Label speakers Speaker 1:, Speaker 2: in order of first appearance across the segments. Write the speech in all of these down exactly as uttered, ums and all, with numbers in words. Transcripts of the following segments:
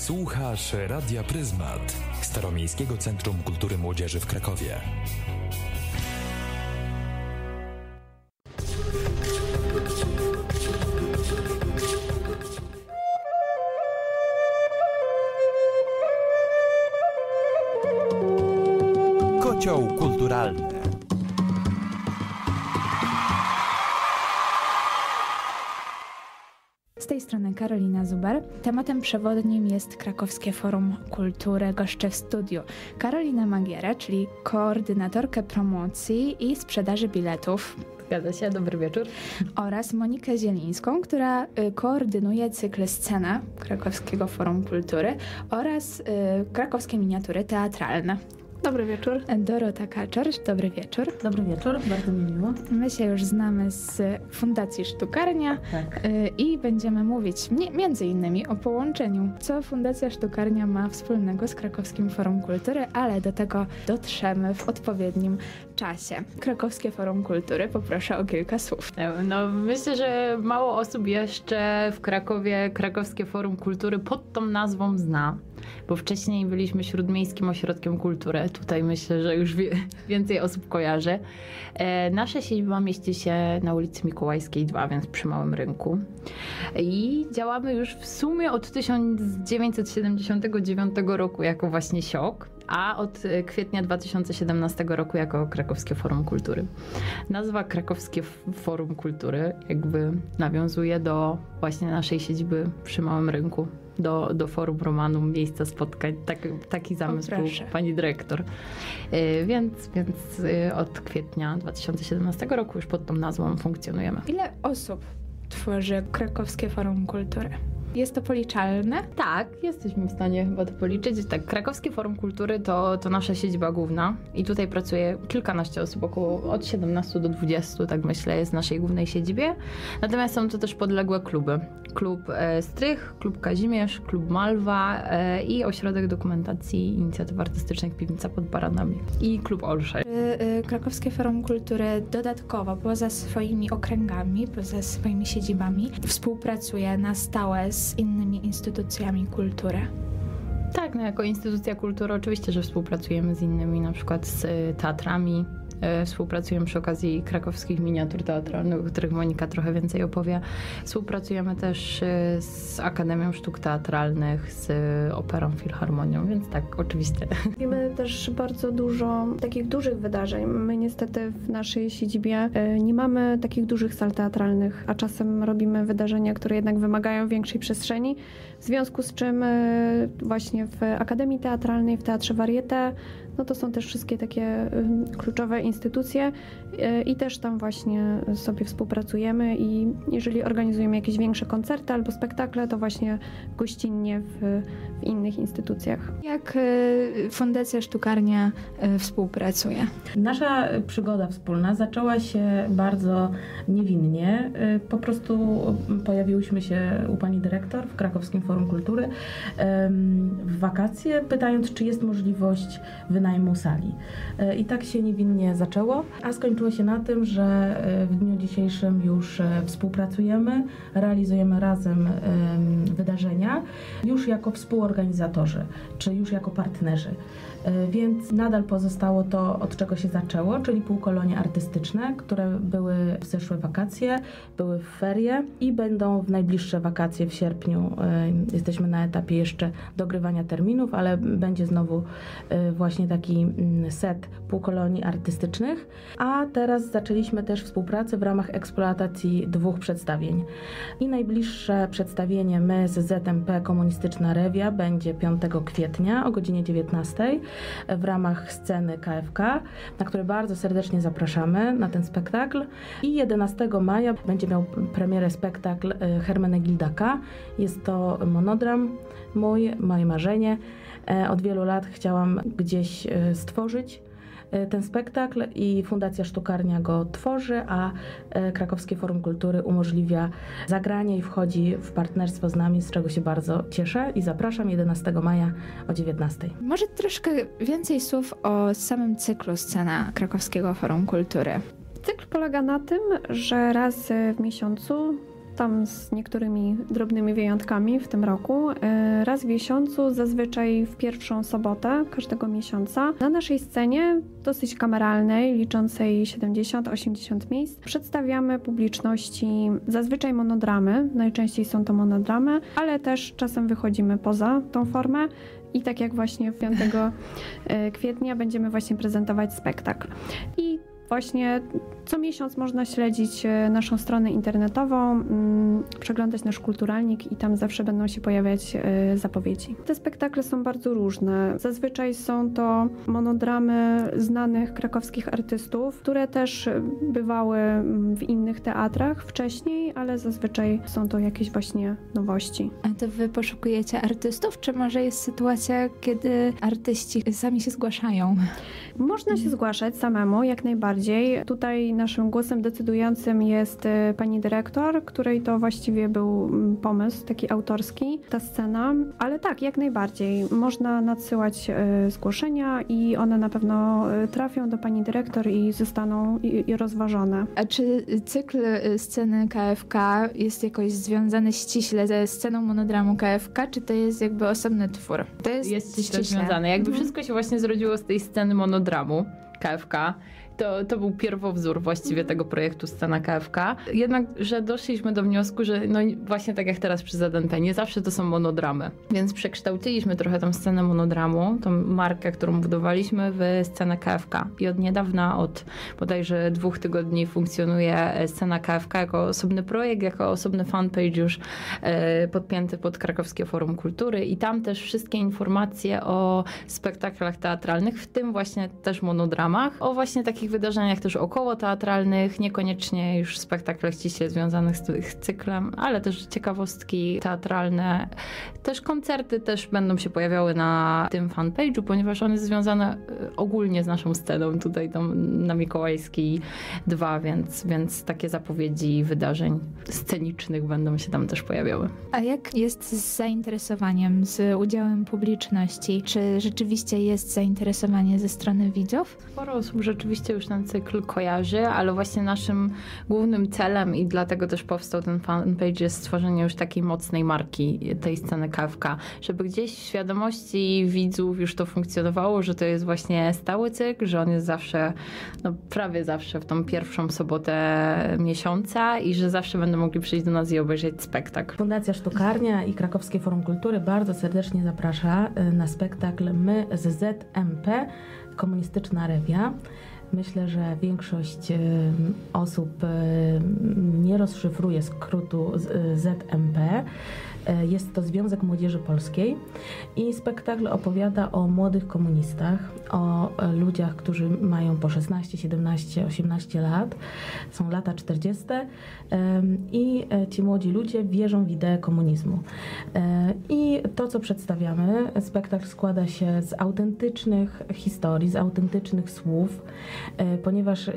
Speaker 1: Słuchasz Radia Pryzmat, Staromiejskiego Centrum Kultury Młodzieży w Krakowie.
Speaker 2: Kocioł kulturalny.
Speaker 3: Z tej strony Karolina Zuber. Tematem przewodnim jest Krakowskie Forum Kultury. Goszczę w studiu Karolinę Magierę, czyli koordynatorkę promocji i sprzedaży biletów.
Speaker 4: Zgadza się, dobry wieczór.
Speaker 3: Oraz Monikę Zielińską, która y, koordynuje cykl Scena Krakowskiego Forum Kultury oraz y, krakowskie miniatury teatralne.
Speaker 4: Dobry wieczór.
Speaker 3: Dorota Kaczor, dobry wieczór.
Speaker 4: Dobry wieczór, bardzo mi miło.
Speaker 3: My się już znamy z Fundacji Sztukarnia
Speaker 4: tak.
Speaker 3: y, i będziemy mówić m- między innymi o połączeniu, co Fundacja Sztukarnia ma wspólnego z Krakowskim Forum Kultury, ale do tego dotrzemy w odpowiednim czasie. Krakowskie Forum Kultury, poproszę o kilka słów.
Speaker 4: No, myślę, że mało osób jeszcze w Krakowie Krakowskie Forum Kultury pod tą nazwą zna, bo wcześniej byliśmy Śródmiejskim Ośrodkiem Kultury. Tutaj myślę, że już wie, więcej osób kojarzy. E, nasza siedziba mieści się na ulicy Mikołajskiej dwa, więc przy Małym Rynku. I działamy już w sumie od tysiąc dziewięćset siedemdziesiątego dziewiątego roku jako właśnie SIOK, a od kwietnia dwa tysiące siedemnastego roku jako Krakowskie Forum Kultury. Nazwa Krakowskie Forum Kultury jakby nawiązuje do właśnie naszej siedziby przy Małym Rynku. Do, do Forum Romanum, miejsca spotkań. Tak, taki zamysł był pani dyrektor. Yy, więc, więc yy, od kwietnia dwa tysiące siedemnastego roku już pod tą nazwą funkcjonujemy.
Speaker 3: Ile osób tworzy Krakowskie Forum Kultury? Jest to policzalne?
Speaker 4: Tak, jesteśmy w stanie chyba to policzyć. Tak, Krakowskie Forum Kultury to, to nasza siedziba główna i tutaj pracuje kilkanaście osób, około od siedemnastu do dwudziestu, tak myślę, jest w naszej głównej siedzibie. Natomiast są to też podległe kluby. Klub e, Strych, Klub Kazimierz, Klub Malwa e, i Ośrodek Dokumentacji i Inicjatyw Artystycznych Piwnica pod Baranami i Klub Olszej.
Speaker 3: Czy y, Krakowskie Forum Kultury dodatkowo, poza swoimi okręgami, poza swoimi siedzibami, współpracuje na stałe z innymi instytucjami kultury?
Speaker 4: Tak, no jako instytucja kultury oczywiście, że współpracujemy z innymi, na przykład z teatrami. Współpracujemy przy okazji krakowskich miniatur teatralnych, o których Monika trochę więcej opowie. Współpracujemy też z Akademią Sztuk Teatralnych, z Operą Filharmonią, więc tak, oczywiście.
Speaker 5: Robimy też bardzo dużo takich dużych wydarzeń. My niestety w naszej siedzibie nie mamy takich dużych sal teatralnych, a czasem robimy wydarzenia, które jednak wymagają większej przestrzeni, w związku z czym właśnie w Akademii Teatralnej, w Teatrze Varieté, no to są też wszystkie takie kluczowe instytucje i też tam właśnie sobie współpracujemy i jeżeli organizujemy jakieś większe koncerty albo spektakle, to właśnie gościnnie w, w innych instytucjach.
Speaker 3: Jak Fundacja Sztukarnia współpracuje?
Speaker 6: Nasza przygoda wspólna zaczęła się bardzo niewinnie. Po prostu pojawiłyśmy się u pani dyrektor w Krakowskim Forum Kultury w wakacje, pytając, czy jest możliwość wynajmu sali. I tak się niewinnie zaczęło, a skończyło się na tym, że w dniu dzisiejszym już współpracujemy, realizujemy razem wydarzenia, już jako współorganizatorzy, czy już jako partnerzy. Więc nadal pozostało to, od czego się zaczęło, czyli półkolonie artystyczne, które były w zeszłe wakacje, były w ferie i będą w najbliższe wakacje w sierpniu. Jesteśmy na etapie jeszcze dogrywania terminów, ale będzie znowu właśnie taki set półkolonii artystycznych. A teraz zaczęliśmy też współpracę w ramach eksploatacji dwóch przedstawień. I najbliższe przedstawienie My z Z M P Komunistyczna Rewia będzie piątego kwietnia o godzinie dziewiętnastej w ramach sceny K F K, na które bardzo serdecznie zapraszamy na ten spektakl. I jedenastego maja będzie miał premierę spektakl Hermenegilda K. Jest to monodram mój, moje marzenie. Od wielu lat chciałam gdzieś stworzyć ten spektakl i Fundacja Sztukarnia go tworzy, a Krakowskie Forum Kultury umożliwia zagranie i wchodzi w partnerstwo z nami, z czego się bardzo cieszę i zapraszam jedenastego maja o dziewiętnastej.
Speaker 3: Może troszkę więcej słów o samym cyklu Scena Krakowskiego Forum Kultury.
Speaker 5: Cykl polega na tym, że raz w miesiącu tam z niektórymi drobnymi wyjątkami w tym roku, e, raz w miesiącu, zazwyczaj w pierwszą sobotę każdego miesiąca, na naszej scenie, dosyć kameralnej, liczącej siedemdziesiąt osiemdziesiąt miejsc, przedstawiamy publiczności zazwyczaj monodramy, najczęściej są to monodramy, ale też czasem wychodzimy poza tą formę. I tak jak właśnie piątego kwietnia będziemy właśnie prezentować spektakl. I właśnie co miesiąc można śledzić naszą stronę internetową, przeglądać nasz kulturalnik i tam zawsze będą się pojawiać zapowiedzi. Te spektakle są bardzo różne. Zazwyczaj są to monodramy znanych krakowskich artystów, które też bywały w innych teatrach wcześniej, ale zazwyczaj są to jakieś właśnie nowości.
Speaker 3: A to wy poszukujecie artystów, czy może jest sytuacja, kiedy artyści sami się zgłaszają?
Speaker 5: Można się zgłaszać samemu, jak najbardziej. Tutaj naszym głosem decydującym jest pani dyrektor, której to właściwie był pomysł taki autorski, ta scena. Ale tak, jak najbardziej. Można nadsyłać zgłoszenia i one na pewno trafią do pani dyrektor i zostaną i, i rozważone.
Speaker 3: A czy cykl sceny K F K jest jakoś związany ściśle ze sceną monodramu K F K, czy to jest jakby osobny twór? To jest,
Speaker 4: jest ściśle
Speaker 3: ściśle
Speaker 4: związane. Jakby
Speaker 3: mhm.
Speaker 4: wszystko się właśnie zrodziło z tej sceny monodramu K F K. To, to był pierwowzór właściwie tego projektu Scena K F K. Jednak, że doszliśmy do wniosku, że no właśnie tak jak teraz przy Z N P, nie zawsze to są monodramy. Więc przekształciliśmy trochę tą scenę monodramu, tą markę, którą budowaliśmy, w scenę K F K. I od niedawna, od bodajże dwóch tygodni funkcjonuje Scena K F K jako osobny projekt, jako osobny fanpage już e, podpięty pod Krakowskie Forum Kultury. I tam też wszystkie informacje o spektaklach teatralnych, w tym właśnie też monodramach, o właśnie takich wydarzeniach też około teatralnych, niekoniecznie już spektaklach ściśle związanych z tym cyklem, ale też ciekawostki teatralne. Też koncerty też będą się pojawiały na tym fanpage'u, ponieważ on jest związany ogólnie z naszą sceną tutaj tam na Mikołajskiej dwa, więc, więc takie zapowiedzi wydarzeń scenicznych będą się tam też pojawiały.
Speaker 3: A jak jest z zainteresowaniem, z udziałem publiczności? Czy rzeczywiście jest zainteresowanie ze strony widzów?
Speaker 4: Sporo osób rzeczywiście już ten cykl kojarzy, ale właśnie naszym głównym celem i dlatego też powstał ten fanpage jest stworzenie już takiej mocnej marki tej sceny K F K, żeby gdzieś w świadomości widzów już to funkcjonowało, że to jest właśnie stały cykl, że on jest zawsze, no prawie zawsze w tą pierwszą sobotę miesiąca i że zawsze będą mogli przyjść do nas i obejrzeć spektakl.
Speaker 6: Fundacja Sztukarnia i Krakowskie Forum Kultury bardzo serdecznie zaprasza na spektakl My z Z M P, komunistyczna rewia. Myślę, że większość osób nie rozszyfruje skrótu Z M P. Jest to Związek Młodzieży Polskiej i spektakl opowiada o młodych komunistach, o ludziach, którzy mają po szesnaście, siedemnaście, osiemnaście lat, są lata czterdzieste i ci młodzi ludzie wierzą w ideę komunizmu. I to, co przedstawiamy, spektakl składa się z autentycznych historii, z autentycznych słów, ponieważ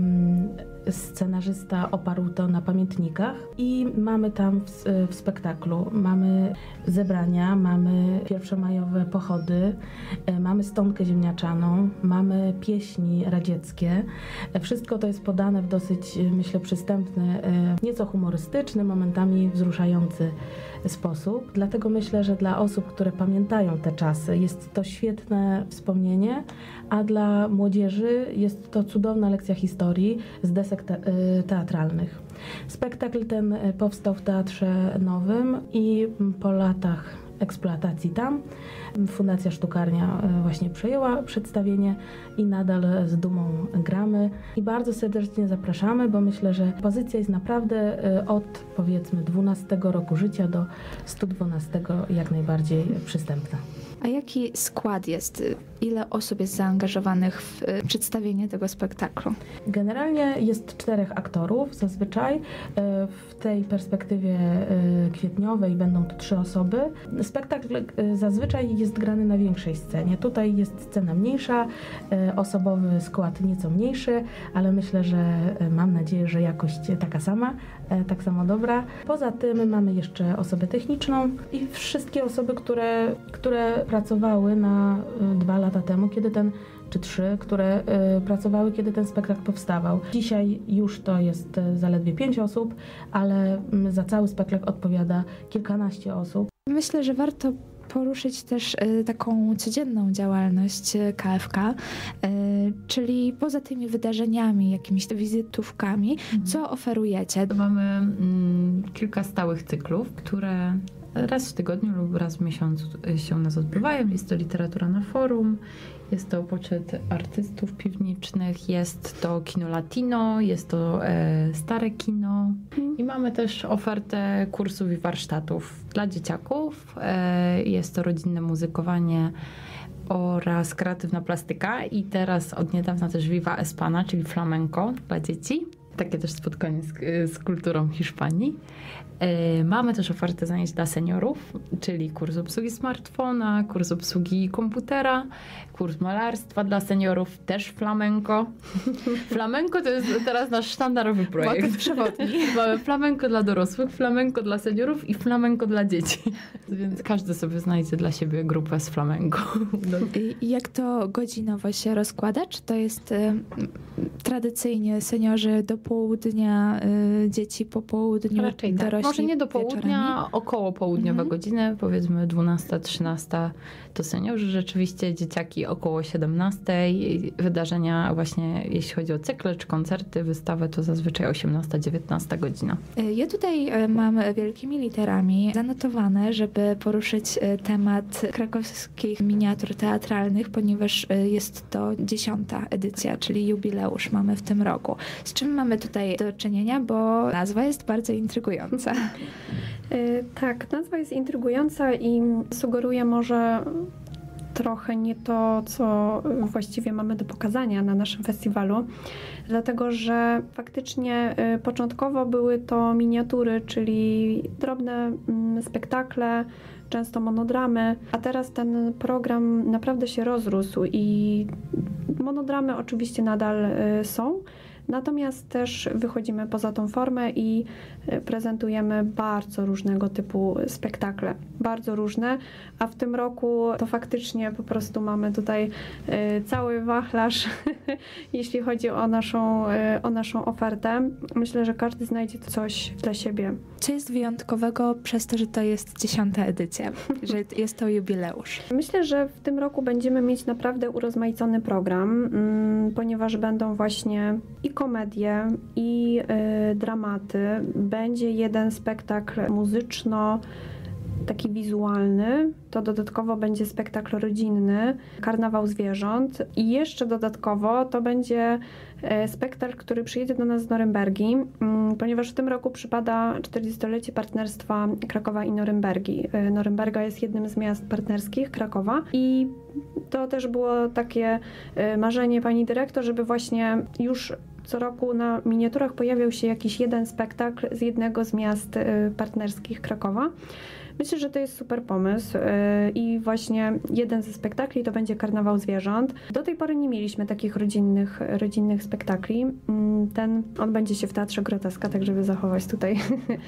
Speaker 6: scenarzysta oparł to na pamiętnikach i mamy tam w, w spektaklu, mamy zebrania, mamy pierwszomajowe pochody, mamy stonkę ziemniaczaną, mamy pieśni radzieckie. Wszystko to jest podane w dosyć, myślę, przystępny, nieco humorystyczny, momentami wzruszający sposób. Dlatego myślę, że dla osób, które pamiętają te czasy, jest to świetne wspomnienie, a dla młodzieży jest to cudowna lekcja historii z desek te- teatralnych. Spektakl ten powstał w Teatrze Nowym i po latach eksploatacji tam Fundacja Sztukarnia właśnie przejęła przedstawienie i nadal z dumą gramy i bardzo serdecznie zapraszamy, bo myślę, że pozycja jest naprawdę od powiedzmy dwunastego roku życia do stu dwunastego jak najbardziej przystępna.
Speaker 3: A jaki skład jest? Ile osób jest zaangażowanych w przedstawienie tego spektaklu?
Speaker 6: Generalnie jest czterech aktorów zazwyczaj. W tej perspektywie kwietniowej będą to trzy osoby. Spektakl zazwyczaj jest grany na większej scenie. Tutaj jest scena mniejsza, osobowy skład nieco mniejszy, ale myślę, że mam nadzieję, że jakość taka sama, tak samo dobra. Poza tym mamy jeszcze osobę techniczną i wszystkie osoby, które, które pracowały na dwa lata temu, kiedy ten czy trzy, które y, pracowały, kiedy ten spektakl powstawał. Dzisiaj już to jest y, zaledwie pięć osób, ale y, za cały spektakl odpowiada kilkanaście osób.
Speaker 3: Myślę, że warto poruszyć też y, taką codzienną działalność y, K F K, y, czyli poza tymi wydarzeniami, jakimiś wizytówkami, mhm. co oferujecie?
Speaker 4: Mamy mm, kilka stałych cyklów, które raz w tygodniu lub raz w miesiącu się u nas odbywają. Jest to literatura na forum, jest to poczet artystów piwniczych, jest to kino latino, jest to e, stare kino i mamy też ofertę kursów i warsztatów dla dzieciaków. E, jest to rodzinne muzykowanie oraz kreatywna plastyka i teraz od niedawna też Viva Espana, czyli flamenco dla dzieci. Takie też spotkanie z, z kulturą Hiszpanii. E, mamy też ofertę zajęć dla seniorów, czyli kurs obsługi smartfona, kurs obsługi komputera, kurs malarstwa dla seniorów, też flamenco. Flamenco to jest teraz nasz sztandarowy projekt.
Speaker 3: Przewodni.
Speaker 4: Mamy flamenco dla dorosłych, flamenco dla seniorów i flamenco dla dzieci. Więc każdy sobie znajdzie dla siebie grupę z flamenco.
Speaker 3: I jak to godzinowo się rozkłada? Czy to jest y, tradycyjnie seniorzy do południa, y, dzieci po południu,
Speaker 4: raczej tak.
Speaker 3: dorośli
Speaker 4: Może nie do południa,
Speaker 3: wieczorami?
Speaker 4: około południowe
Speaker 3: Mhm.
Speaker 4: godziny, powiedzmy dwunasta, trzynasta to seniorzy, rzeczywiście dzieciaki około siedemnastej. Wydarzenia właśnie, jeśli chodzi o cykle czy koncerty, wystawę, to zazwyczaj osiemnasta, dziewiętnasta godzina.
Speaker 3: Y, Ja tutaj y, mam wielkimi literami zanotowane, żeby poruszyć y, temat krakowskich miniatur teatralnych, ponieważ y, jest to dziesiąta edycja, czyli jubileusz mamy w tym roku. Z czym mamy tutaj do czynienia, bo nazwa jest bardzo intrygująca.
Speaker 5: Y, tak, nazwa jest intrygująca i sugeruje może trochę nie to, co właściwie mamy do pokazania na naszym festiwalu, dlatego że faktycznie y, początkowo były to miniatury, czyli drobne mm, spektakle, często monodramy, a teraz ten program naprawdę się rozrósł i monodramy oczywiście nadal y, są. Natomiast też wychodzimy poza tą formę i prezentujemy bardzo różnego typu spektakle. Bardzo różne, a w tym roku to faktycznie po prostu mamy tutaj cały wachlarz, jeśli chodzi o naszą, o naszą ofertę. Myślę, że każdy znajdzie coś dla siebie.
Speaker 3: Co jest wyjątkowego przez to, że to jest dziesiąta edycja, że jest to jubileusz?
Speaker 5: Myślę, że w tym roku będziemy mieć naprawdę urozmaicony program, ponieważ będą właśnie i komedie, i y, dramaty. Będzie jeden spektakl muzyczno, taki wizualny, to dodatkowo będzie spektakl rodzinny, Karnawał Zwierząt i jeszcze dodatkowo to będzie spektakl, który przyjedzie do nas z Norymbergi, ponieważ w tym roku przypada czterdziestolecie partnerstwa Krakowa i Norymbergi. Norymberga jest jednym z miast partnerskich Krakowa i to też było takie marzenie pani dyrektor, żeby właśnie już co roku na miniaturach pojawiał się jakiś jeden spektakl z jednego z miast partnerskich Krakowa. Myślę, że to jest super pomysł i właśnie jeden ze spektakli to będzie Karnawał Zwierząt. Do tej pory nie mieliśmy takich rodzinnych, rodzinnych spektakli. Ten odbędzie się w Teatrze Groteska, tak żeby zachować tutaj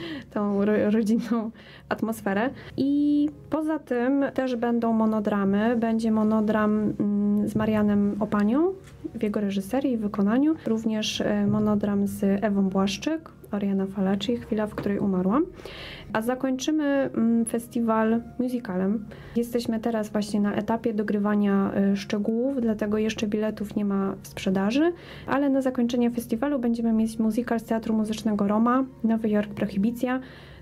Speaker 5: tą ro- rodzinną atmosferę. I poza tym też będą monodramy. Będzie monodram z Marianem Opanią w jego reżyserii i wykonaniu. Również monodram z Ewą Błaszczyk, Oriana Falaci, Chwila, w której umarłam. A zakończymy festiwal musicalem. Jesteśmy teraz właśnie na etapie dogrywania szczegółów, dlatego jeszcze biletów nie ma w sprzedaży, ale na zakończenie festiwalu będziemy mieć musical z Teatru Muzycznego Roma, Nowy Jork Prohibicja,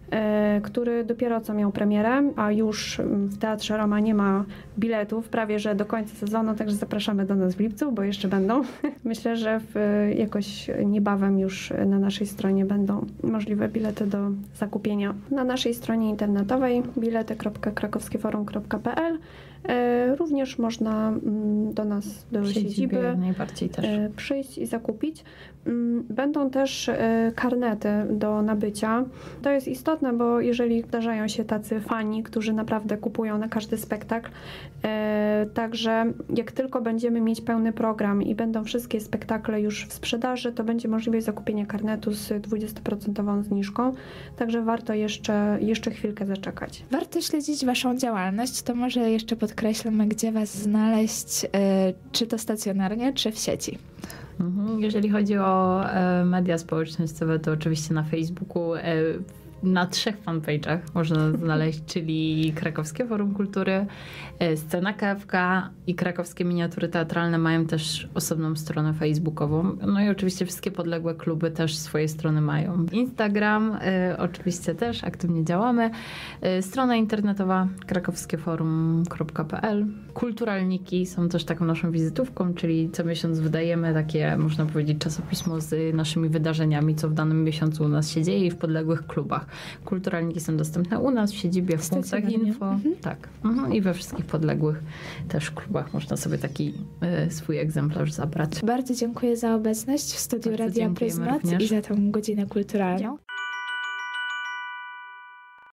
Speaker 5: który dopiero co miał premierę, a już w Teatrze Roma nie ma biletów prawie że do końca sezonu, także zapraszamy do nas w lipcu, bo jeszcze będą. Myślę, że w, jakoś niebawem już na naszej stronie będą możliwe bilety do zakupienia. Na naszej stronie internetowej bilety kropka krakowskieforum kropka p l również można do nas, do
Speaker 4: Siedzibie
Speaker 5: siedziby
Speaker 4: najbardziej też
Speaker 5: przyjść i zakupić. Będą też karnety do nabycia. To jest istotne, istotne, bo jeżeli zdarzają się tacy fani, którzy naprawdę kupują na każdy spektakl, e, także jak tylko będziemy mieć pełny program i będą wszystkie spektakle już w sprzedaży, to będzie możliwość zakupienia karnetu z dwudziestoprocentową zniżką, także warto jeszcze, jeszcze chwilkę zaczekać.
Speaker 3: Warto śledzić Waszą działalność, to może jeszcze podkreślmy, gdzie Was znaleźć, yy, czy to stacjonarnie, czy w sieci.
Speaker 4: Mhm. Jeżeli chodzi o e, media społecznościowe, to oczywiście na Facebooku, e, na trzech fanpage'ach można znaleźć, czyli Krakowskie Forum Kultury, e, Scena K F K i Krakowskie Miniatury Teatralne mają też osobną stronę facebookową. No i oczywiście wszystkie podległe kluby też swoje strony mają. Instagram e, oczywiście też aktywnie działamy. E, strona internetowa krakowskieforum kropka p l. Kulturalniki są też taką naszą wizytówką, czyli co miesiąc wydajemy takie, można powiedzieć, czasopismo z naszymi wydarzeniami, co w danym miesiącu u nas się dzieje i w podległych klubach. Kulturalniki są dostępne u nas w siedzibie, w punktach info. Mhm. Tak. Mhm. I we wszystkich podległych też klubach można sobie taki y, swój egzemplarz zabrać.
Speaker 3: Bardzo dziękuję za obecność w studiu
Speaker 4: Bardzo
Speaker 3: Radia
Speaker 4: dziękujemy
Speaker 3: Pryzmat
Speaker 4: również.
Speaker 3: i za tą godzinę kulturalną.